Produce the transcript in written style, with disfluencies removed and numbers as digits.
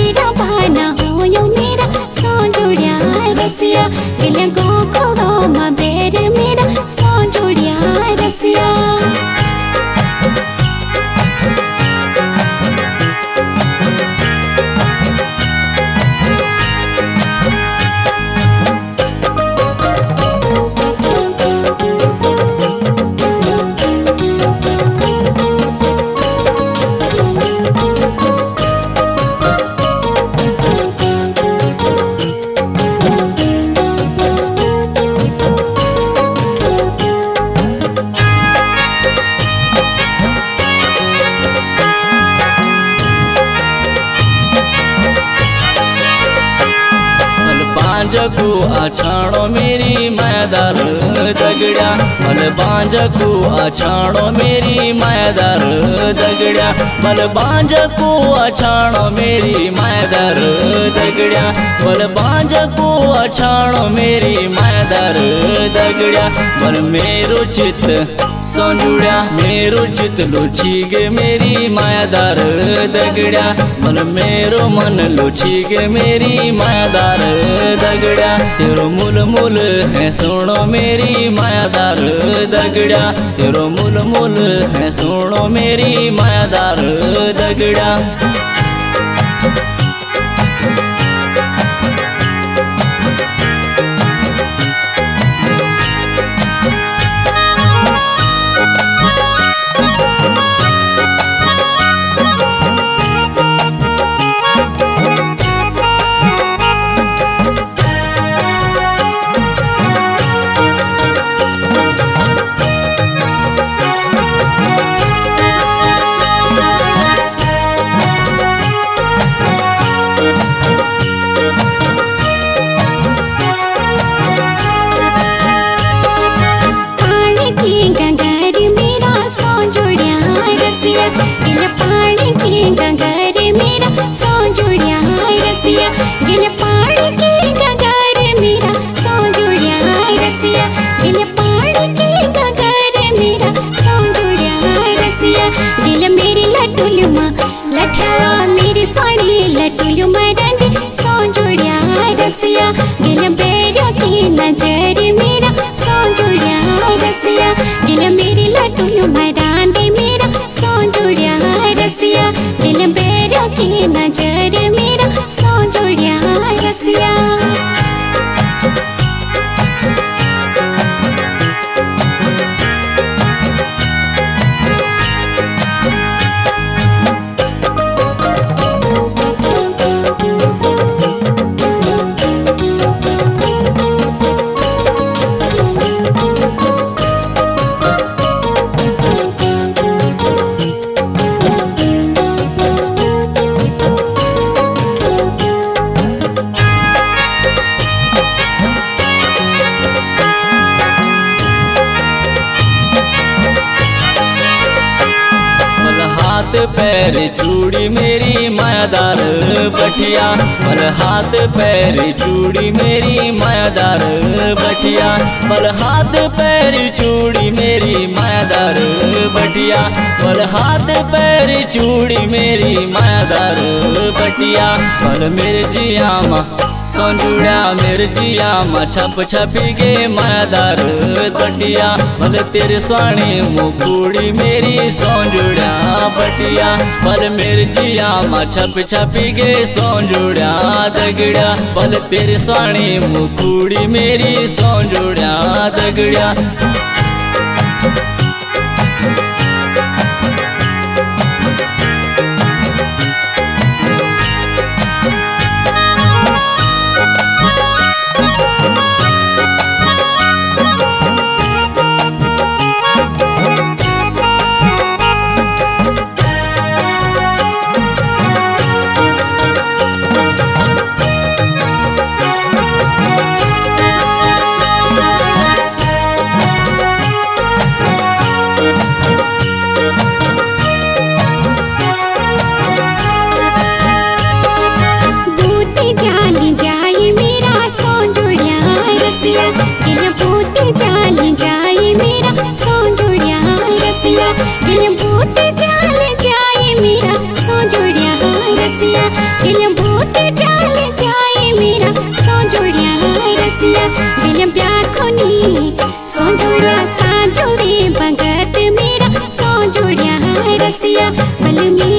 मेरा बहाना हो यो मेरा सोजुड़िया रसिया गिले गोकुलो मा बेर मेरा सोजुड़िया रसिया को अछाणो मेरी मायादार दगड़िया बल बांझ को अछाणो मेरी मायादार दगड़िया बल बांझ को अछाणो मेरी मायादार दगड़िया बल बांझ को अछाणो मेरी मायादार दगड़िया बल मेरो चित संजुड़िया मेरो चित लुची गे मेरी मायादार दगड़िया बल मेरो मन लुची गे मेरी मायादार दगड़िया तेरो मूल मूल है सुनो मेरी मायादार दगड़िया तेरो मूल मूल है सुनो मेरी मायादार दगड़िया मेरी सोनी लटुलु मरंग सोजुड़िया रसिया गिल बेरो की नजर मेरा सोजुड़िया रसिया गिल मेरी लटुलु मरंग मेरा सोजुड़िया रसिया गिल बेरो की नजर मेरा सोजुड़िया रसिया पैर चूड़ी मेरी मायादार बटिया बल हाथ पैर चूड़ी मेरी मायादार बटिया बल हाथ पैर चूड़ी मेरी मायादार बटिया बल हाथ पैर चूड़ी मेरी मायादार बटिया बल मेरे जियामा संजुड़ा मेरे जियामा छप छपी गे मायादार बटिया बल तेरे स्वाणी मुकुड़ी मेरी संजुड़ा बटिया बल मेरे जियामा छप छपी गे संजुड़ा दगड़ा बल तेरे स्वाणी मुकुड़ी मेरी संजुड़ा दगड़ा जुड़ा सा जुड़ी भगत मेरा सो जुड़ा रसिया बल में